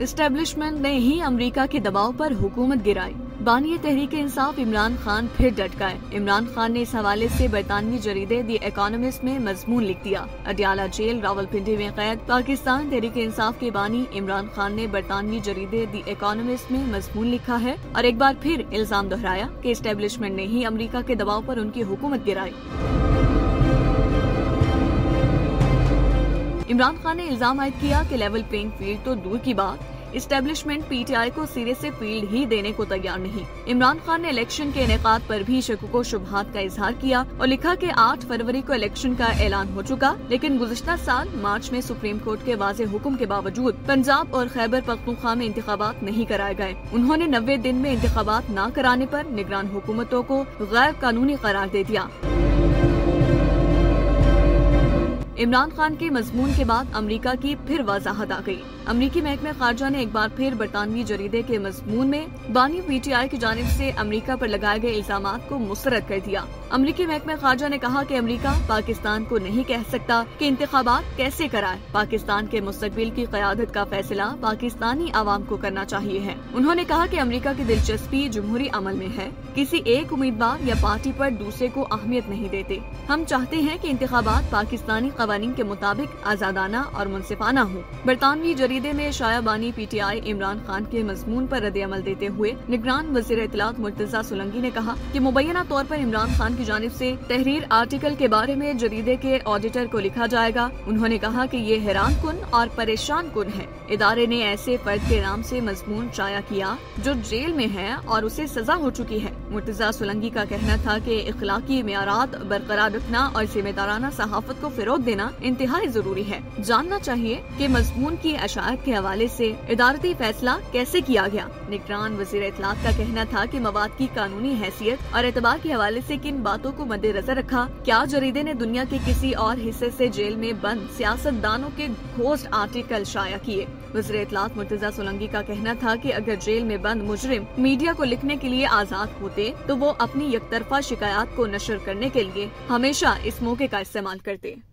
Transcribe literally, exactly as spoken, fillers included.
Establishment ने ही America के दबाव पर हुकूमत गिराई। बानी तहरीक इंसाफ इमरान खान फिर डट गए। इमरान खान ने इस हवाले से बरतानवी जरीदे दी इकोनॉमिस्ट में मजमून लिख दिया। अडयाला जेल रावलपिंडी में कैद पाकिस्तान तहरीक इंसाफ के बानी इमरान खान ने बरतानवी जरीदे दी इकोनॉमिस्ट में मजमून लिखा है और एक बार फिर इल्जाम दोहराया कि एस्टेब्लिशमेंट ने ही अमेरिका के दबाव पर उनकी हुकूमत गिराई। इमरान खान ने इल्जाम आयद किया कि लेवल प्लेइंग फील्ड तो दूर की बात, एस्टेब्लिशमेंट पीटीआई को सिरे से फील्ड ही देने को तैयार नहीं। इमरान खान ने इलेक्शन के इनेकाद पर भी शकुक व शुबहात का इजहार किया और लिखा कि आठ फरवरी को इलेक्शन का ऐलान हो चुका, लेकिन गुज़िश्ता साल मार्च में सुप्रीम कोर्ट के वाज़ेह हुक्म के बावजूद पंजाब और खैबर पख्तूनख्वा में इंतखाबात नहीं कराए गए। उन्होंने नब्बे दिन में इंतखाबात न कराने पर निगरान हुकूमतों को गैर कानूनी करार दे दिया। इमरान खान के मजमून के बाद अमेरिका की फिर वजाहत आ गई। अमरीकी महकमे खारजा ने एक बार फिर बरतानवी जरीदे के मजमून में बानी पीटीआई की जानिब से अमेरिका पर लगाए गए इल्जामात को मुस्तरद कर दिया। अमरीकी महकमे खारजा ने कहा कि अमेरिका पाकिस्तान को नहीं कह सकता कि इंतखाबात कैसे कराए। पाकिस्तान के मुस्तकबिल की क़यादत का फैसला पाकिस्तानी आवाम को करना चाहिए है। उन्होंने कहा कि अमेरिका की दिलचस्पी जमहूरी अमल में है, किसी एक उम्मीदवार या पार्टी पर दूसरे को अहमियत नहीं देते। हम चाहते हैं कि इंतखाबात पाकिस्तानी कवानीन के मुताबिक आजादाना और मुनसिफाना हो। बरतानवी जरीदे में शाया बानी पीटीआई इमरान खान के मजमून पर रद्द अमल देते हुए निगरान वज़ीर इत्तलात मुर्तजा सोलंकी ने कहा कि मुबैना तौर पर इमरान खान की जानिब से तहरीर आर्टिकल के बारे में जरीदे के ऑडिटर को लिखा जाएगा। उन्होंने कहा कि ये हैरान कुन और परेशान कुन है। इदारे ने ऐसे फर्द के नाम से मजमून शाया किया जो जेल में है और उसे सजा हो चुकी है। मुर्तजा सोलंकी का कहना था कि इखलाकी मेयारात बरकरार रखना और जिम्मेदाराना सहाफत को फिरोग देना इंतहाई जरूरी है। जानना चाहिए कि मजमून की अशायत के हवाले से इदारती फैसला कैसे किया गया। निगरान वज़ीर इत्तलात का कहना था कि मवाद की कानूनी हैसियत और एतबार के हवाले से किन बातों को मद्देनजर रखा। क्या जरीदे ने दुनिया के किसी और हिस्से से जेल में बंद सियासतदानों के घोस्ट आर्टिकल शाया किए। वज़ीर इत्तलात मुर्तजा सोलंकी का कहना था कि अगर जेल में बंद मुजरिम मीडिया को लिखने के लिए आजाद होते तो वो अपनी यकतरफा शिकायत को नशर करने के लिए हमेशा इस मौके का इस्तेमाल करते।